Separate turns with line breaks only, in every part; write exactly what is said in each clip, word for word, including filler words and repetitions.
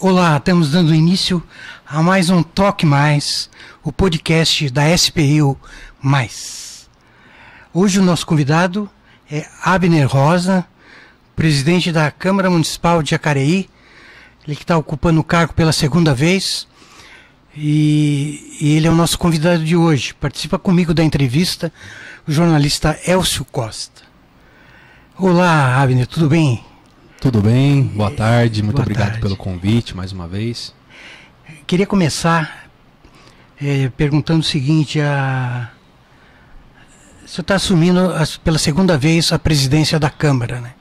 Olá, estamos dando início a mais um Toque Mais, o podcast da S P I U mais. Hoje o nosso convidado é Abner Rosa, presidente da Câmara Municipal de Jacareí, ele que está ocupando o cargo pela segunda vez, e, e ele é o nosso convidado de hoje. Participa comigo da entrevista o jornalista Elcio Costa. Olá, Abner, tudo bem?
Tudo bem, boa tarde, muito
boa
obrigado
tarde.
pelo convite mais uma vez.
Queria começar é, perguntando o seguinte, a... o senhor está assumindo a, pela segunda vez a presidência da Câmara, né?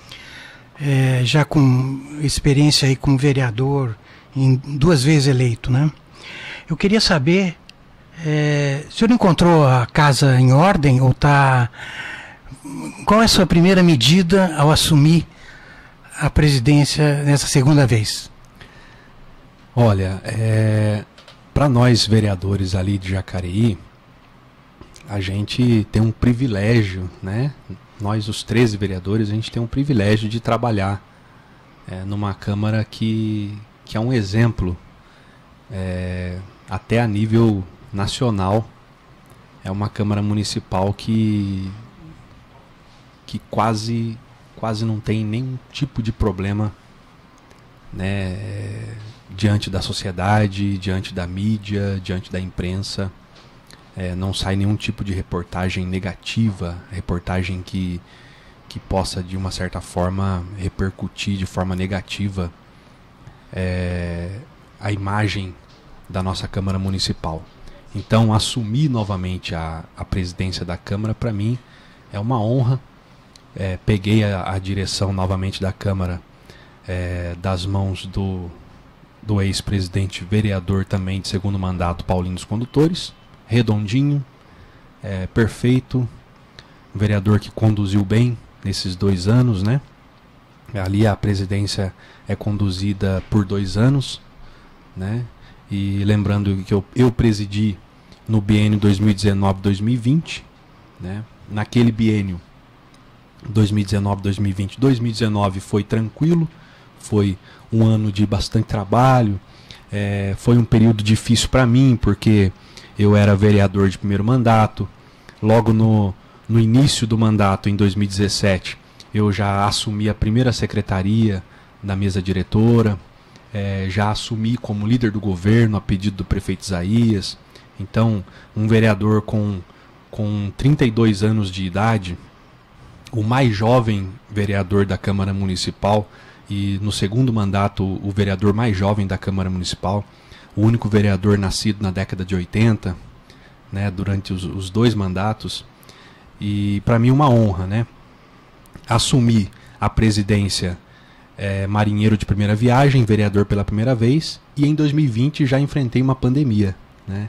É, já com experiência aí como vereador, em duas vezes eleito, né? Eu queria saber, é, o senhor encontrou a casa em ordem ou tá... Qual é a sua primeira medida ao assumir a presidência nessa segunda vez?
Olha, é, para nós vereadores ali de Jacareí, a gente tem um privilégio, né? Nós, os treze vereadores, a gente tem um privilégio de trabalhar é, numa Câmara que, que é um exemplo, é, até a nível nacional. É uma Câmara Municipal que, que quase... quase não tem nenhum tipo de problema, né, diante da sociedade, diante da mídia, diante da imprensa. É, não sai nenhum tipo de reportagem negativa, reportagem que, que possa, de uma certa forma, repercutir de forma negativa é, a imagem da nossa Câmara Municipal. Então, assumir novamente a, a presidência da Câmara, para mim, é uma honra. É, peguei a, a direção novamente da Câmara é, das mãos do, do ex-presidente vereador também de segundo mandato, Paulinho dos Condutores, redondinho, é, perfeito, um vereador que conduziu bem nesses dois anos, né? Ali a presidência é conduzida por dois anos, né? E lembrando que eu, eu presidi no biênio dois mil e dezenove a dois mil e vinte, né? Naquele biênio dois mil e dezenove, dois mil e vinte. dois mil e dezenove foi tranquilo, foi um ano de bastante trabalho, é, foi um período difícil para mim, porque eu era vereador de primeiro mandato. Logo no, no início do mandato, em dois mil e dezessete, eu já assumi a primeira secretaria da mesa diretora, é, já assumi como líder do governo a pedido do prefeito Isaías. Então, um vereador com, com trinta e dois anos de idade, o mais jovem vereador da Câmara Municipal e no segundo mandato o vereador mais jovem da Câmara Municipal, o único vereador nascido na década de oitenta, né, durante os, os dois mandatos. E para mim uma honra, né, assumir a presidência, é, marinheiro de primeira viagem, vereador pela primeira vez, e em dois mil e vinte já enfrentei uma pandemia, né?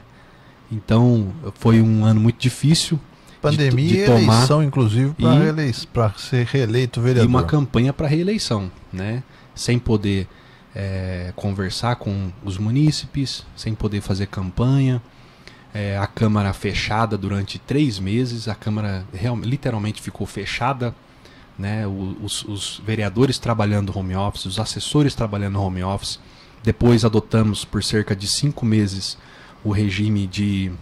Então foi um ano muito difícil.
Pandemia
de, de
e
tomar,
eleição, inclusive, para ser reeleito vereador.
E uma campanha para reeleição, né? Sem poder é, conversar com os munícipes, sem poder fazer campanha. É, a Câmara fechada durante três meses, a Câmara real, literalmente ficou fechada, né? Os, os vereadores trabalhando home office, os assessores trabalhando home office. Depois adotamos por cerca de cinco meses o regime de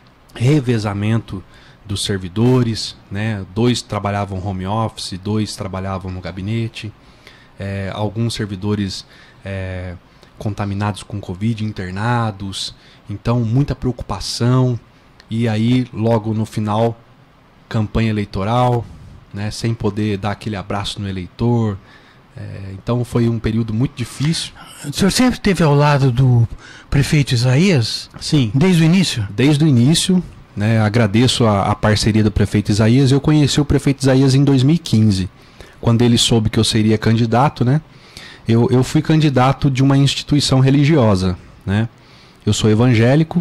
revezamento dos servidores, né? Dois trabalhavam home office, dois trabalhavam no gabinete, é, alguns servidores é, contaminados com Covid, internados, então muita preocupação. E aí logo no final, campanha eleitoral, né? Sem poder dar aquele abraço no eleitor. É, então foi um período muito difícil.
O senhor sempre esteve ao lado do prefeito Isaías?
Sim.
Desde o início?
Desde o início. Né, agradeço a, a parceria do prefeito Isaías. Eu conheci o prefeito Isaías em dois mil e quinze, quando ele soube que eu seria candidato, né? Eu, eu fui candidato de uma instituição religiosa, né? Eu sou evangélico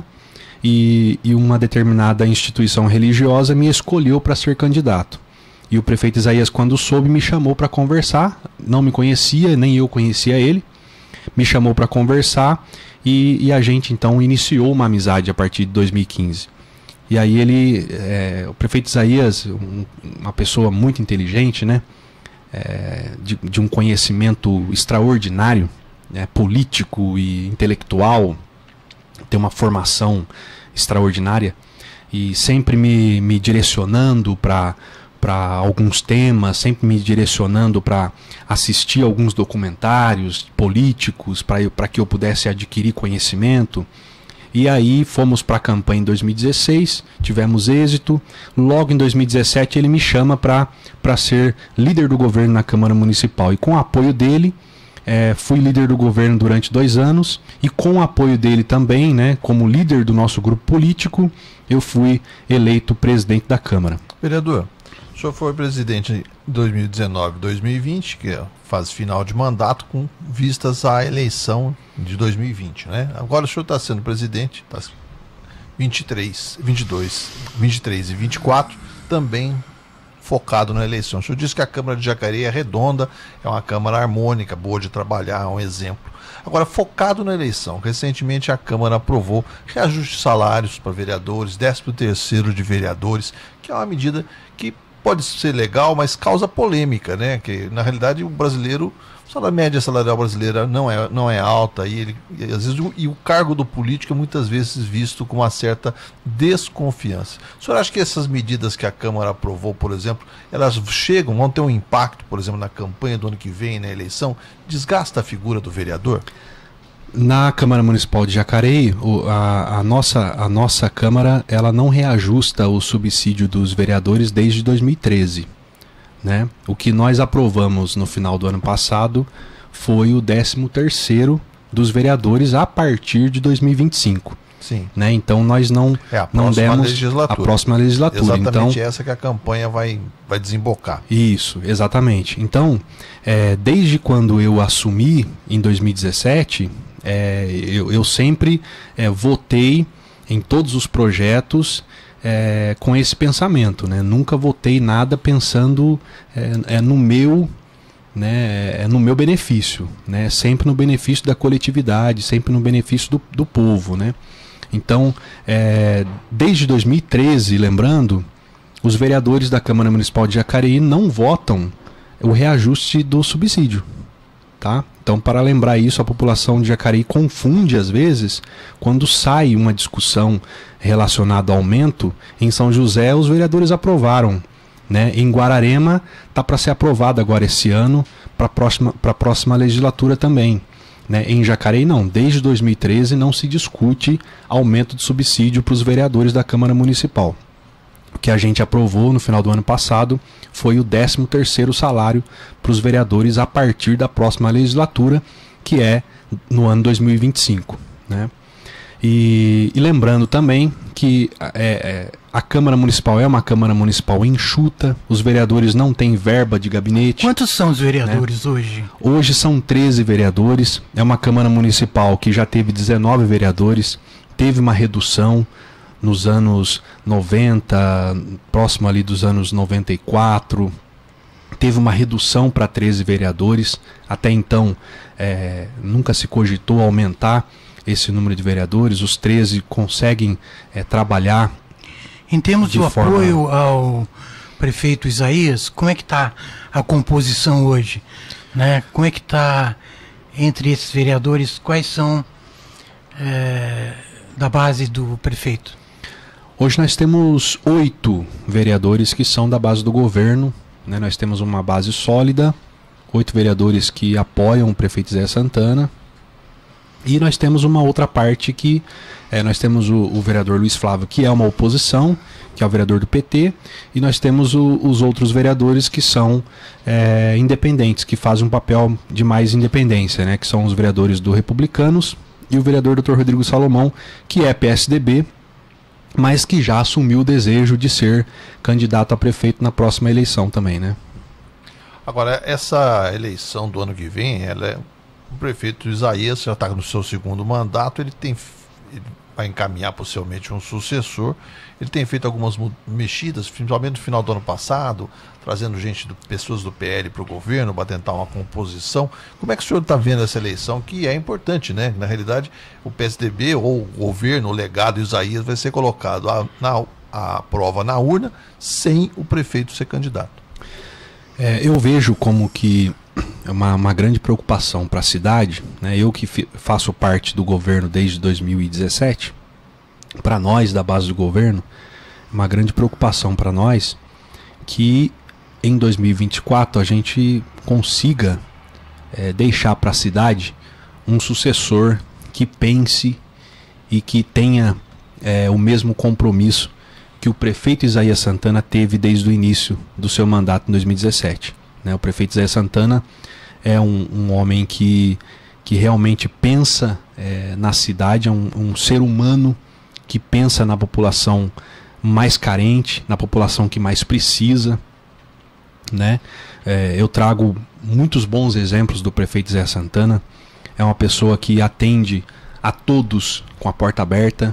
e, e uma determinada instituição religiosa me escolheu para ser candidato. E o prefeito Isaías, quando soube, me chamou para conversar. Não me conhecia, nem eu conhecia ele. Me chamou para conversar e, e a gente então iniciou uma amizade a partir de dois mil e quinze. E aí ele, é, o prefeito Isaías, um, uma pessoa muito inteligente, né? É, de, de um conhecimento extraordinário, é, político e intelectual, tem uma formação extraordinária e sempre me, me direcionando para para alguns temas, sempre me direcionando para assistir alguns documentários políticos para que eu pudesse adquirir conhecimento. E aí fomos para a campanha em dois mil e dezesseis, tivemos êxito. Logo em dois mil e dezessete ele me chama para para ser líder do governo na Câmara Municipal. E com o apoio dele, é, fui líder do governo durante dois anos. E com o apoio dele também, né, como líder do nosso grupo político, eu fui eleito presidente da Câmara.
Vereador, o senhor foi presidente em dois mil e dezenove, dois mil e vinte, que é a fase final de mandato, com vistas à eleição de dois mil e vinte, né? Agora o senhor está sendo presidente, tá vinte e três, vinte e dois, vinte e três e vinte e quatro, também focado na eleição. O senhor disse que a Câmara de Jacareí é redonda, é uma Câmara harmônica, boa de trabalhar, é um exemplo. Agora, focado na eleição, recentemente a Câmara aprovou reajuste de salários para vereadores, décimo terceiro de vereadores, que é uma medida que pode ser legal, mas causa polêmica, né? Que na realidade o brasileiro, a média salarial brasileira não é, não é alta e, ele, e, às vezes, o, e o cargo do político é muitas vezes visto com uma certa desconfiança. O senhor acha que essas medidas que a Câmara aprovou, por exemplo, elas chegam, vão ter um impacto, por exemplo, na campanha do ano que vem, na eleição, desgasta a figura do vereador?
Na Câmara Municipal de Jacareí, o, a, a, nossa, a nossa Câmara ela não reajusta o subsídio dos vereadores desde dois mil e treze. Né? O que nós aprovamos no final do ano passado foi o décimo terceiro dos vereadores a partir de dois mil e vinte e cinco.
Sim.
Né? Então nós não,
é a
não demos
legislatura.
a próxima legislatura.
Exatamente
então,
essa que a campanha vai, vai desembocar.
Isso, exatamente. Então, é, desde quando eu assumi em dois mil e dezessete, é, eu, eu sempre é, votei em todos os projetos É, com esse pensamento, né? Nunca votei nada pensando é, é no meu, né? É no meu benefício, né? Sempre no benefício da coletividade, sempre no benefício do, do povo, né? Então, é, desde dois mil e treze, lembrando, os vereadores da Câmara Municipal de Jacareí não votam o reajuste do subsídio, tá? Então, para lembrar isso, a população de Jacareí confunde às vezes quando sai uma discussão relacionada ao aumento. Em São José os vereadores aprovaram, né? Em Guararema está para ser aprovado agora esse ano, para a próxima, para a próxima legislatura também, né? Em Jacareí não, desde dois mil e treze não se discute aumento de subsídio para os vereadores da Câmara Municipal. O que a gente aprovou no final do ano passado foi o décimo terceiro salário para os vereadores a partir da próxima legislatura, que é no ano dois mil e vinte e cinco, né? E, e lembrando também que é, é, a Câmara Municipal é uma Câmara Municipal enxuta, os vereadores não têm verba de gabinete.
Quantos são os vereadores, né, hoje?
Hoje são treze vereadores, é uma Câmara Municipal que já teve dezenove vereadores, teve uma redução nos anos noventa, próximo ali dos anos noventa e quatro, teve uma redução para treze vereadores, até então é, nunca se cogitou aumentar esse número de vereadores, os treze conseguem é, trabalhar.
Em termos
de
do
forma...
apoio ao prefeito Isaías, como é que está a composição hoje? Né? Como é que está entre esses vereadores? Quais são é, da base do prefeito?
Hoje nós temos oito vereadores que são da base do governo, né? Nós temos uma base sólida, oito vereadores que apoiam o prefeito Zé Santana. E nós temos uma outra parte que é, nós temos o, o vereador Luiz Flávio, que é uma oposição, que é o vereador do P T, e nós temos o, os outros vereadores que são é, independentes, que fazem um papel de mais independência, né, que são os vereadores do Republicanos e o vereador doutor Rodrigo Salomão, que é P S D B, mas que já assumiu o desejo de ser candidato a prefeito na próxima eleição também, né?
Agora, essa eleição do ano que vem, ela é... O prefeito Isaías já está no seu segundo mandato, ele tem ele vai encaminhar possivelmente um sucessor. Ele tem feito algumas mexidas, principalmente no final do ano passado, trazendo gente, do, pessoas do P L para o governo, para tentar uma composição. Como é que o senhor está vendo essa eleição, que é importante, né? Na realidade, o P S D B ou o governo, o legado Isaías, vai ser colocado a, na, a prova na urna, sem o prefeito ser candidato.
É, eu vejo como que é uma, uma grande preocupação para a cidade, né? Eu que faço parte do governo desde dois mil e dezessete, para nós da base do governo, uma grande preocupação para nós que em dois mil e vinte e quatro a gente consiga é, deixar para a cidade um sucessor que pense e que tenha é, o mesmo compromisso que o prefeito Isaías Santana teve desde o início do seu mandato em dois mil e dezessete. Né? O prefeito Isaías Santana é um, um homem que, que realmente pensa é, na cidade, é um, um ser humano que pensa na população mais carente, na população que mais precisa. Né? É, eu trago muitos bons exemplos do prefeito Isaías Santana. É uma pessoa que atende a todos com a porta aberta.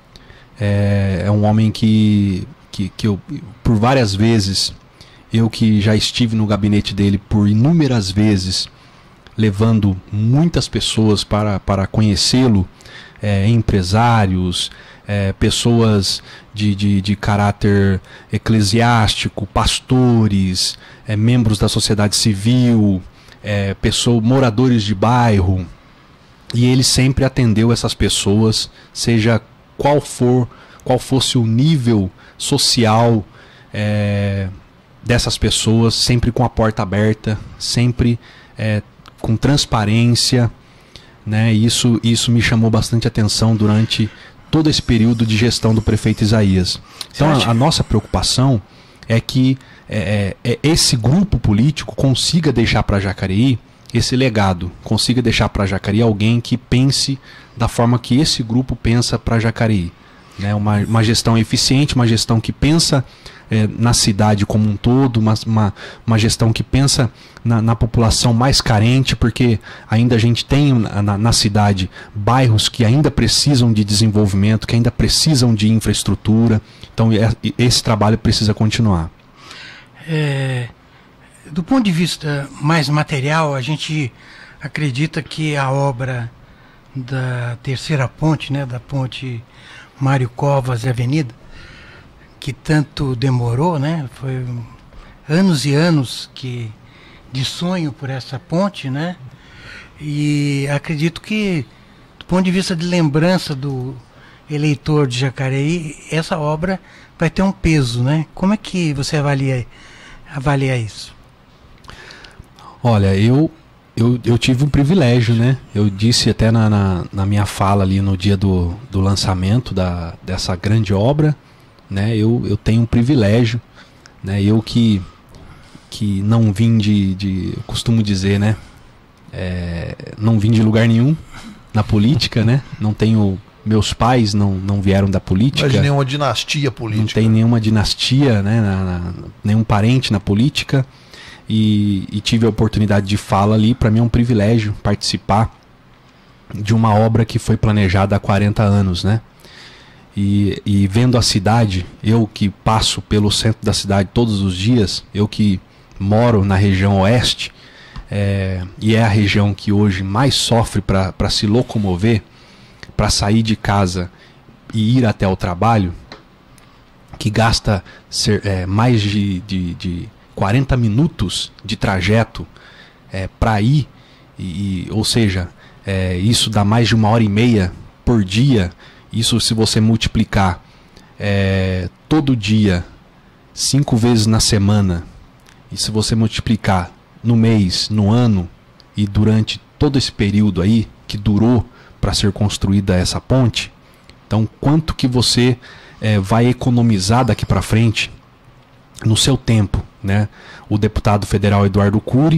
É, é um homem que, que, que eu, por várias vezes, eu que já estive no gabinete dele por inúmeras vezes, levando muitas pessoas para, para conhecê-lo, é, empresários, é, pessoas de, de, de caráter eclesiástico, pastores, é, membros da sociedade civil, é, pessoas, moradores de bairro. E ele sempre atendeu essas pessoas, seja qual for, qual fosse o nível social é, dessas pessoas, sempre com a porta aberta, sempre é, com transparência, né? Isso, isso me chamou bastante atenção durante todo esse período de gestão do prefeito Isaías. Então a, a nossa preocupação é que é, é, esse grupo político consiga deixar para Jacareí esse legado, consiga deixar para Jacareí alguém que pense da forma que esse grupo pensa para Jacareí. Né? Uma, uma gestão eficiente, uma gestão que pensa é, na cidade como um todo, uma, uma, uma gestão que pensa na, na população mais carente, porque ainda a gente tem na, na cidade bairros que ainda precisam de desenvolvimento, que ainda precisam de infraestrutura. Então é, esse trabalho precisa continuar.
É, do ponto de vista mais material, a gente acredita que a obra da terceira ponte, né, da ponte Mário Covas e Avenida, que tanto demorou, né, foi anos e anos que, de sonho por essa ponte, né, e acredito que, do ponto de vista de lembrança do eleitor de Jacareí, essa obra vai ter um peso, né? Como é que você avalia, avalia isso?
Olha, eu, eu, eu tive um privilégio, né? Eu disse até na, na, na minha fala ali no dia do, do lançamento da, dessa grande obra, né? Eu, eu tenho um privilégio, né? Eu que, que não vim de, de... Eu costumo dizer, né? É, não vim de lugar nenhum na política, né? Não tenho... Meus pais não, não vieram da política.
Não é de nenhuma dinastia política.
Não tem nenhuma dinastia, né? Na, na, nenhum parente na política. E, e tive a oportunidade de fala ali. Para mim é um privilégio participar de uma obra que foi planejada há quarenta anos, né? E, e vendo a cidade, eu que passo pelo centro da cidade todos os dias, eu que moro na região oeste, é, e é a região que hoje mais sofre para se locomover, para sair de casa e ir até o trabalho, que gasta ser, é, mais de, de, de quarenta minutos de trajeto é, para ir, e, ou seja, é, isso dá mais de uma hora e meia por dia. Isso, se você multiplicar é, todo dia, cinco vezes na semana, e se você multiplicar no mês, no ano, e durante todo esse período aí que durou para ser construída essa ponte, então quanto que você é, vai economizar daqui para frente no seu tempo, né? O deputado federal Eduardo Cury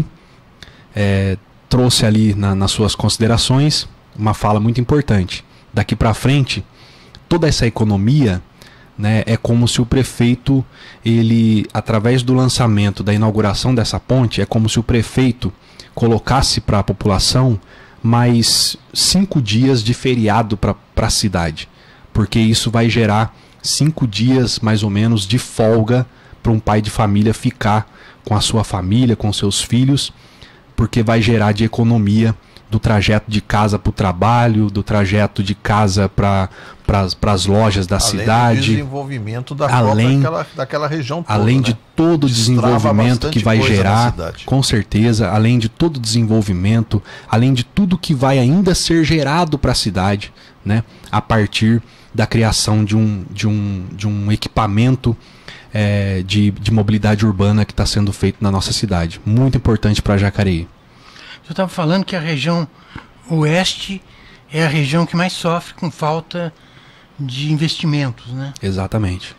é, trouxe ali na, nas suas considerações uma fala muito importante. Daqui para frente, toda essa economia, né, é como se o prefeito, ele, através do lançamento, da inauguração dessa ponte, é como se o prefeito colocasse para a população mais cinco dias de feriado para a cidade, porque isso vai gerar cinco dias mais ou menos de folga para um pai de família ficar com a sua família, com seus filhos, porque vai gerar de economia do trajeto de casa para o trabalho, do trajeto de casa para para as lojas da
além
cidade.
Do desenvolvimento da
além,
própria, daquela região toda,
além
né?
de todo o desenvolvimento que vai gerar, com certeza, além de todo o desenvolvimento, além de tudo que vai ainda ser gerado para a cidade, né? A partir da criação de um, de um, de um equipamento é, de, de mobilidade urbana que está sendo feito na nossa cidade. Muito importante para Jacareí.
Você estava falando que a região oeste é a região que mais sofre com falta de investimentos, né?
Exatamente.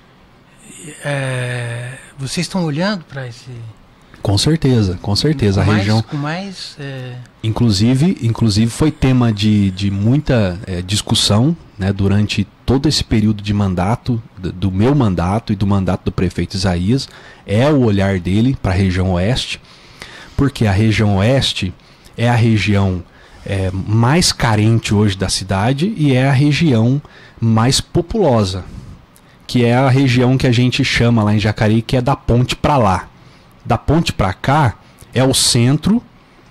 É, vocês estão olhando para esse...
Com certeza, com certeza.
Com
a
mais,
região...
Com mais... É...
Inclusive, inclusive foi tema de, de muita é, discussão, né, durante todo esse período de mandato, do, do meu mandato e do mandato do prefeito Isaías, é o olhar dele para a região oeste, porque a região oeste é a região é, mais carente hoje da cidade e é a região mais populosa, que é a região que a gente chama lá em Jacareí, que é da ponte para lá. Da ponte para cá é o centro,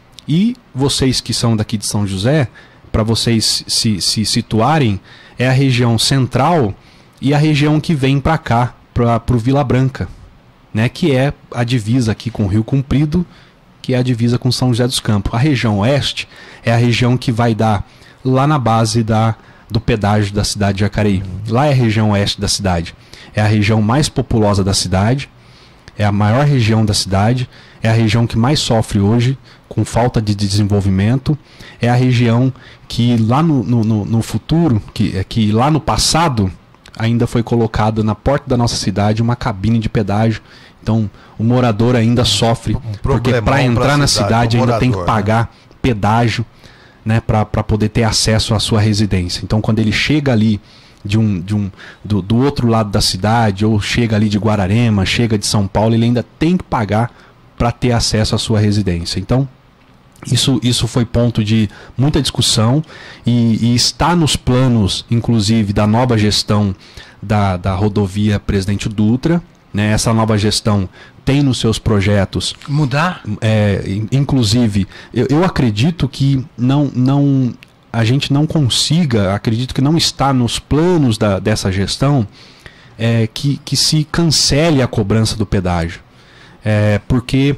e vocês que são daqui de São José, para vocês se, se situarem, é a região central e a região que vem para cá, para o Vila Branca, né, que é a divisa aqui com o Rio Comprido, que é a divisa com São José dos Campos. A região oeste é a região que vai dar lá na base da, do pedágio da cidade de Jacareí. Lá é a região oeste da cidade. É a região mais populosa da cidade, é a maior região da cidade, é a região que mais sofre hoje com falta de desenvolvimento, é a região que lá no, no, no futuro, que, que lá no passado, ainda foi colocada na porta da nossa cidade uma cabine de pedágio. Então o morador ainda sofre, um porque para entrar na cidade, cidade ainda tem que pagar, né, pedágio, né, para poder ter acesso à sua residência. Então quando ele chega ali de um, de um, do, do outro lado da cidade, ou chega ali de Guararema, chega de São Paulo, ele ainda tem que pagar para ter acesso à sua residência. Então isso, isso foi ponto de muita discussão e, e está nos planos, inclusive, da nova gestão da, da rodovia Presidente Dutra, né? Essa nova gestão tem nos seus projetos
mudar,
é, inclusive eu, eu acredito que não, não, a gente não consiga, acredito que não está nos planos da, dessa gestão é, que, que se cancele a cobrança do pedágio, é, porque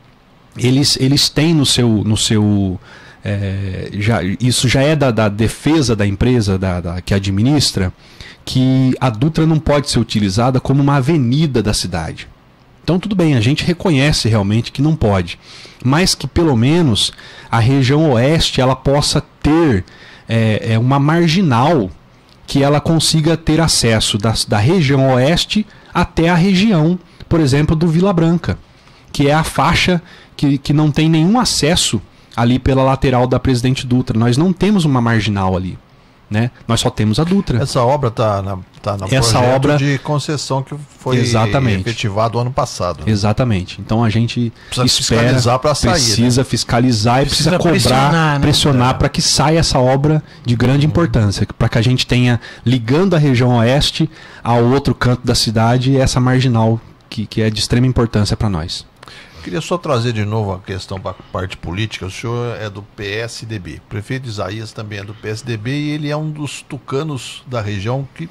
eles, eles têm no seu, no seu é, já, isso já é da, da defesa da empresa da, da, que administra, que a Dutra não pode ser utilizada como uma avenida da cidade. Então tudo bem, a gente reconhece realmente que não pode, mas que pelo menos a região oeste ela possa ter é, é uma marginal que ela consiga ter acesso da, da região oeste até a região, por exemplo, do Vila Branca, que é a faixa que, que não tem nenhum acesso ali pela lateral da Presidente Dutra. Nós não temos uma marginal ali, né? Nós só temos a Dutra.
Essa obra está na, tá na
Essa
projeto
obra
de concessão que foi
exatamente
efetivado ano passado, né?
Exatamente. Então a gente
precisa
espera,
fiscalizar para sair,
precisa
né?
fiscalizar e precisa, precisa cobrar, pressionar, né? pressionar para que saia essa obra de grande uhum. importância, para que a gente tenha, ligando a região oeste ao outro canto da cidade, essa marginal que, que é de extrema importância para nós.
Queria só trazer de novo a questão para a parte política. O senhor é do P S D B. O prefeito Isaías também é do P S D B e ele é um dos tucanos da região que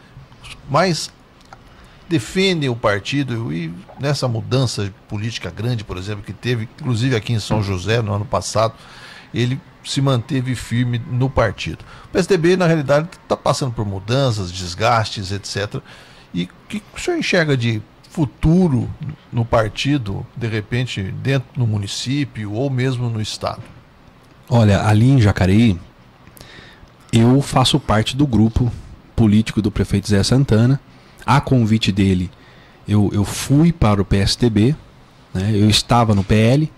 mais defendem o partido. E nessa mudança política grande, por exemplo, que teve, inclusive aqui em São José, no ano passado, ele se manteve firme no partido. O P S D B, na realidade, está passando por mudanças, desgastes, etcétera. E o que o senhor enxerga de futuro no partido, de repente, dentro do município ou mesmo no estado?
Olha, ali em Jacareí, eu faço parte do grupo político do prefeito Zé Santana. A convite dele, eu, eu fui para o P S D B, né? Eu estava no P L,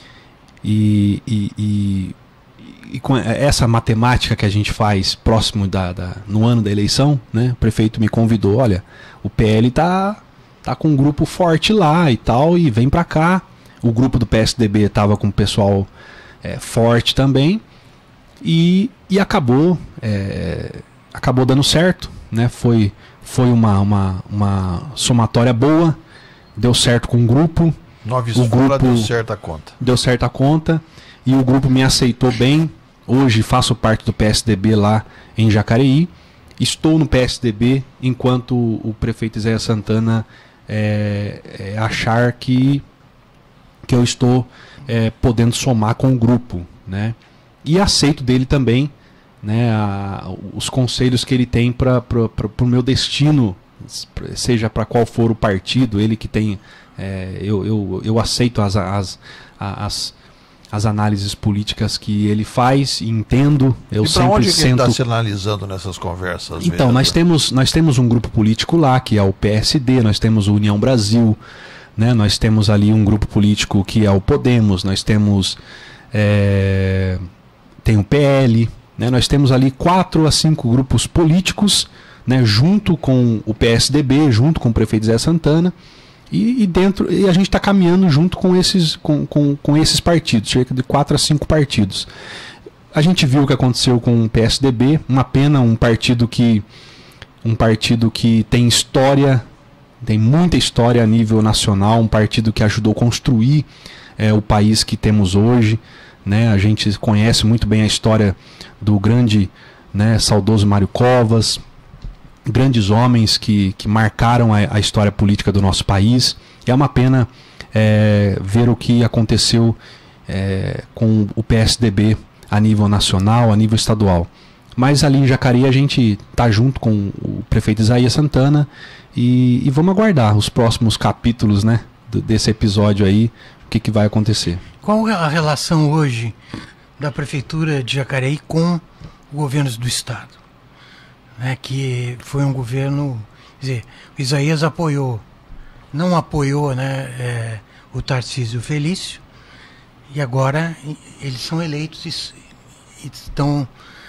e, e, e, e com essa matemática que a gente faz próximo da, da, no ano da eleição, né? O prefeito me convidou, olha, o P L está... tá com um grupo forte lá e tal, e vem pra cá. O grupo do P S D B tava com o pessoal é, forte também, e, e acabou é, acabou dando certo, né? Foi, foi uma, uma, uma somatória boa, deu certo com o grupo.
Nova
o grupo
deu certo a conta.
Deu certo a conta, e o grupo me aceitou bem, hoje faço parte do P S D B lá em Jacareí. Estou no P S D B enquanto o prefeito Izaias Santana é, é, achar que, que eu estou é, podendo somar com o grupo, né? E aceito dele também, né, a, os conselhos que ele tem para o meu destino, seja para qual for o partido, ele que tem... É, eu, eu, eu aceito as, as, as, as análises políticas que ele faz e entendo. Eu
e para
sempre
onde que ele
sento...
está se analisando nessas conversas?
Então, nós temos, nós temos um grupo político lá, que é o P S D, nós temos o União Brasil, né, nós temos ali um grupo político que é o Podemos, nós temos é, tem o P L, né, nós temos ali quatro a cinco grupos políticos, né, junto com o P S D B, junto com o prefeito Zé Santana. E, e, dentro, e a gente está caminhando junto com esses, com, com, com esses partidos, cerca de quatro a cinco partidos. A gente viu o que aconteceu com o P S D B, uma pena, um partido que, um partido que tem história, tem muita história a nível nacional, um partido que ajudou a construir é, o país que temos hoje, né? A gente conhece muito bem a história do grande, né, saudoso Mário Covas, grandes homens que, que marcaram a, a história política do nosso país. É uma pena é, ver o que aconteceu é, com o P S D B a nível nacional, a nível estadual. Mas ali em Jacareí a gente está junto com o prefeito Izaias Santana e, e vamos aguardar os próximos capítulos, né, desse episódio aí, o que, que vai acontecer.
Qual é a relação hoje da prefeitura de Jacareí com o governo do estado? É, que foi um governo, quer dizer, o Izaias apoiou, não apoiou, né, é, o Tarcísio Felício, e agora eles são eleitos e, e estão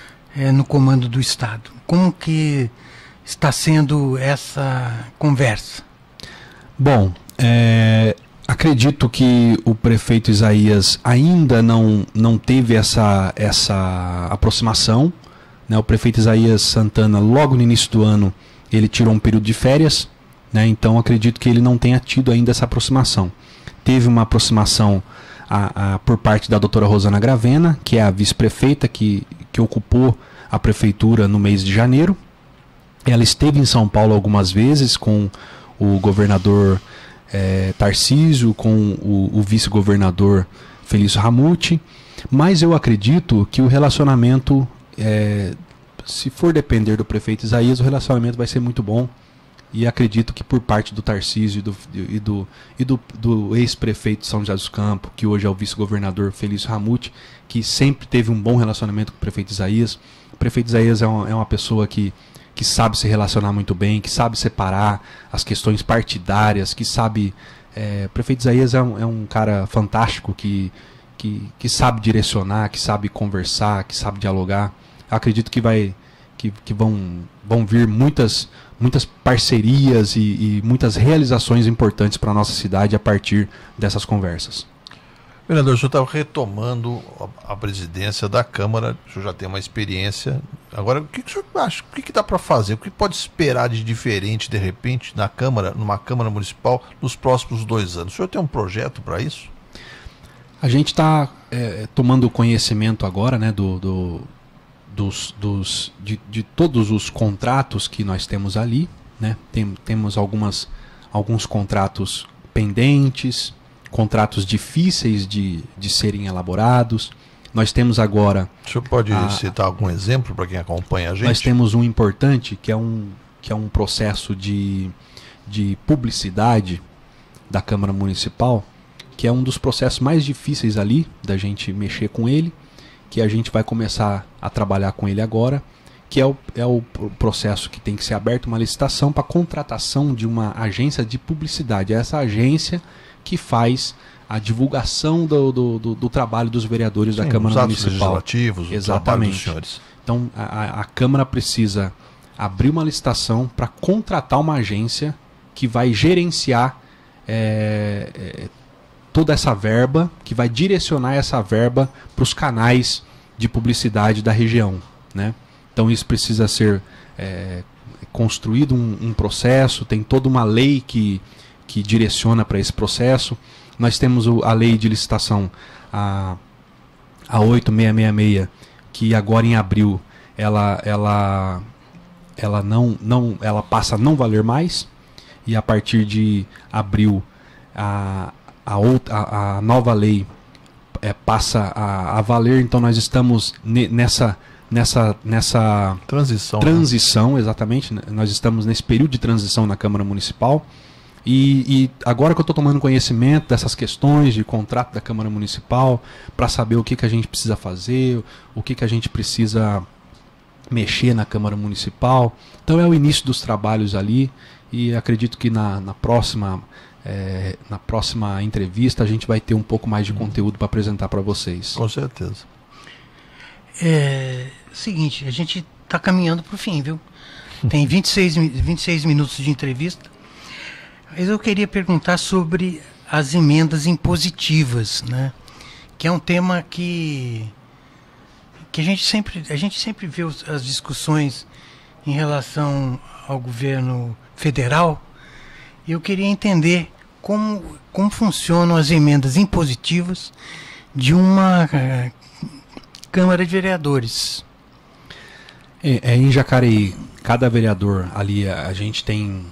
é, no comando do Estado. Como que está sendo essa conversa?
Bom, é, acredito que o prefeito Izaias ainda não, não teve essa, essa aproximação. O prefeito Izaias Santana, logo no início do ano, ele tirou um período de férias, né, então acredito que ele não tenha tido ainda essa aproximação. Teve uma aproximação a, a, por parte da doutora Rosana Gravena, que é a vice-prefeita que, que ocupou a prefeitura no mês de janeiro. Ela esteve em São Paulo algumas vezes com o governador é, Tarcísio, com o, o vice-governador Felício Ramute, mas eu acredito que o relacionamento... É, se for depender do prefeito Izaias, o relacionamento vai ser muito bom, e acredito que por parte do Tarcísio e do, e do, e do, do ex-prefeito de São José dos Campos, que hoje é o vice-governador Felício Ramute, que sempre teve um bom relacionamento com o prefeito Izaias. O prefeito Izaias é uma, é uma pessoa que, que sabe se relacionar muito bem, que sabe separar as questões partidárias, que sabe... É, o prefeito Izaias é um, é um cara fantástico que, que, que sabe direcionar, que sabe conversar, que sabe dialogar. Acredito que, vai, que, que vão, vão vir muitas, muitas parcerias e, e muitas realizações importantes para a nossa cidade a partir dessas conversas.
Vereador, o senhor está retomando a, a presidência da Câmara, o senhor já tem uma experiência. Agora, o que, que o senhor acha? O que, que dá para fazer? O que pode esperar de diferente, de repente, na Câmara, numa Câmara Municipal, nos próximos dois anos? O senhor tem um projeto para isso?
A gente está é, tomando conhecimento agora, né, do... do Dos, dos, de, de todos os contratos que nós temos ali, né? Tem, temos algumas, alguns contratos pendentes, contratos difíceis de, de serem elaborados. Nós temos agora...
O senhor pode
a,
citar algum exemplo para quem acompanha a gente?
Nós temos um importante, que é um, que é um processo de, de publicidade da Câmara Municipal, que é um dos processos mais difíceis ali, da gente mexer com ele, que a gente vai começar a trabalhar com ele agora, que é o, é o processo que tem que ser aberto uma licitação para contratação de uma agência de publicidade. É essa agência que faz a divulgação do, do, do, do trabalho dos vereadores Sim, da Câmara
os atos
Municipal.
Legislativos,
Exatamente.
O trabalho dos senhores.
Então, a, a Câmara precisa abrir uma licitação para contratar uma agência que vai gerenciar é, é, toda essa verba, que vai direcionar essa verba para os canais de publicidade da região, né? Então isso precisa ser é, construído um, um processo, tem toda uma lei que, que direciona para esse processo. Nós temos o, a lei de licitação, a, a oito mil seiscentos e sessenta e seis, que agora em abril ela, ela, ela, não, não, ela passa a não valer mais, e a partir de abril a, a, outra, a, a nova lei é, passa a, a valer. Então nós estamos ne, nessa, nessa, nessa
transição,
transição né? Exatamente, nós estamos nesse período de transição na Câmara Municipal. E, e agora que eu estou tomando conhecimento dessas questões de contrato da Câmara Municipal, para saber o que, que a gente precisa fazer, o que, que a gente precisa mexer na Câmara Municipal. Então é o início dos trabalhos ali, e acredito que na, na, próxima, é, na próxima entrevista a gente vai ter um pouco mais de conteúdo para apresentar para vocês.
Com certeza.
É seguinte, a gente está caminhando para o fim, viu? Tem vinte e seis, vinte e seis minutos de entrevista. Mas eu queria perguntar sobre as emendas impositivas, né? Que é um tema que, que a, gente sempre, a gente sempre vê os, as discussões em relação ao governo federal. E eu queria entender como, como funcionam as emendas impositivas de uma uh, Câmara de Vereadores.
É, é, em Jacareí, cada vereador ali, a, a gente tem...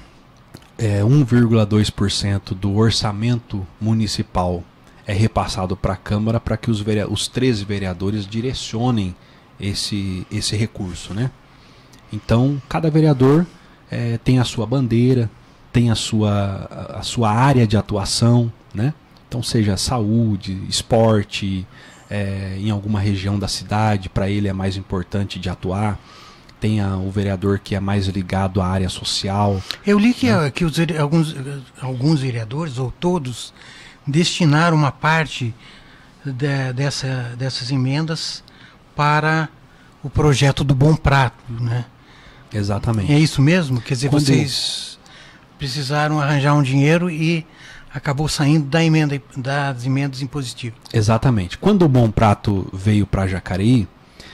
É, um vírgula dois por cento do orçamento municipal é repassado para a Câmara para que os, os treze vereadores direcionem esse, esse recurso, né? Então, cada vereador é, tem a sua bandeira, tem a sua, a, a sua área de atuação, né? Então, seja saúde, esporte, é, em alguma região da cidade, para ele é mais importante de atuar. Tem a, o vereador que é mais ligado à área social.
Eu li que, né? que os, alguns, alguns vereadores, ou todos, destinaram uma parte de, dessa, dessas emendas para o projeto do Bom Prato, né?
Exatamente.
É isso mesmo? Quer dizer,
Quando...
vocês precisaram arranjar um dinheiro e acabou saindo da emenda, das emendas impositivas.
Exatamente. Quando o Bom Prato veio para Jacareí,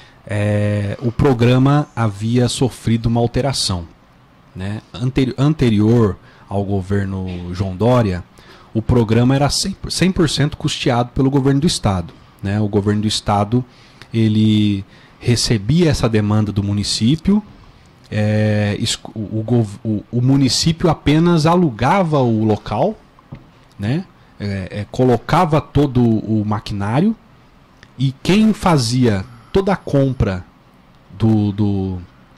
É, o programa havia sofrido uma alteração, né? Anteri- anterior ao governo João Dória, o programa era cem por cento custeado pelo governo do estado, né? O governo do estado ele recebia essa demanda do município, é, o, o, o município apenas alugava o local, né? é, é, colocava todo o maquinário, e quem fazia toda a compra do, do,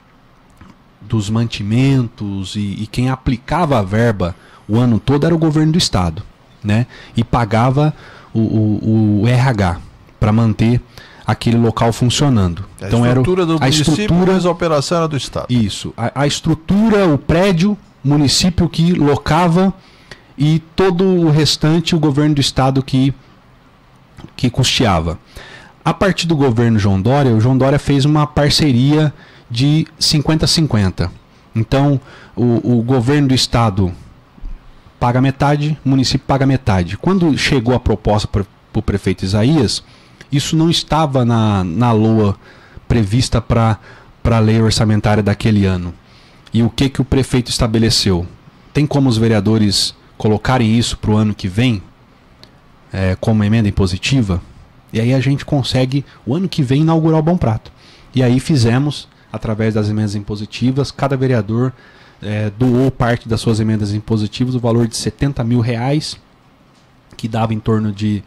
dos mantimentos e, e quem aplicava a verba o ano todo era o governo do estado, né? E pagava o, o, o R H para manter aquele local funcionando.
A
então
estrutura
era
do
a
município,
estrutura,
mas a operação era do estado.
Isso, a, a estrutura, o prédio, município que locava, e todo o restante o governo do estado que, que custeava. A partir do governo João Dória, o João Dória fez uma parceria de cinquenta a cinquenta. Então, o, o governo do estado paga metade, o município paga metade. Quando chegou a proposta para o prefeito Isaías, isso não estava na, na L O A prevista para a lei orçamentária daquele ano. E o que, que o prefeito estabeleceu? Tem como os vereadores colocarem isso para o ano que vem, é, como emenda impositiva? E aí a gente consegue, o ano que vem, inaugurar o Bom Prato. E aí fizemos, através das emendas impositivas, cada vereador é, doou parte das suas emendas impositivas, o valor de setenta mil reais, que dava em torno de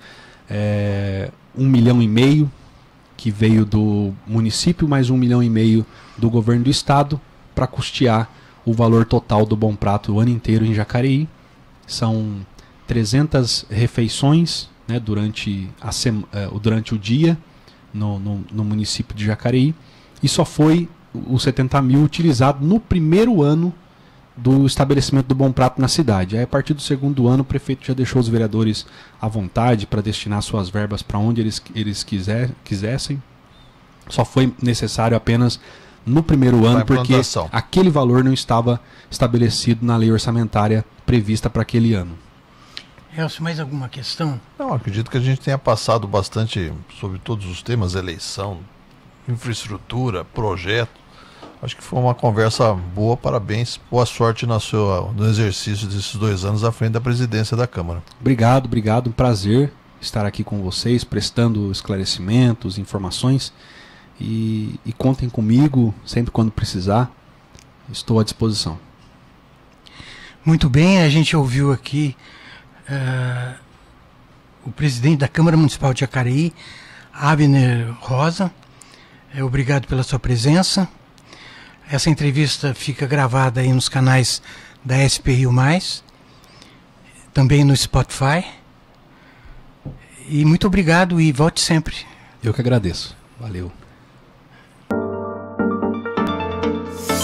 é, um milhão e meio, que veio do município, mais um milhão e meio do governo do estado, para custear o valor total do Bom Prato o ano inteiro em Jacareí. São trezentas refeições, né, durante, a sema, uh, durante o dia no, no, no município de Jacareí, e só foi os setenta mil utilizado no primeiro ano do estabelecimento do Bom Prato na cidade. Aí, a partir do segundo ano, o prefeito já deixou os vereadores à vontade para destinar suas verbas para onde eles, eles quiser, quisessem. Só foi necessário apenas no primeiro ano, porque aquele valor não estava estabelecido na lei orçamentária prevista para aquele ano.
Elcio, mais alguma questão?
Não, acredito que a gente tenha passado bastante sobre todos os temas, eleição, infraestrutura, projeto. Acho que foi uma conversa boa, parabéns, boa sorte na sua, no exercício desses dois anos à frente da presidência da Câmara.
Obrigado, obrigado, um prazer estar aqui com vocês, prestando esclarecimentos, informações, E, e contem comigo sempre quando precisar. Estou à disposição.
Muito bem, a gente ouviu aqui uh, o presidente da Câmara Municipal de Jacareí, Abner Rosa. É, obrigado pela sua presença. Essa entrevista fica gravada aí nos canais da S P Rio Mais, também no Spotify. E muito obrigado e volte sempre.
Eu que agradeço. Valeu.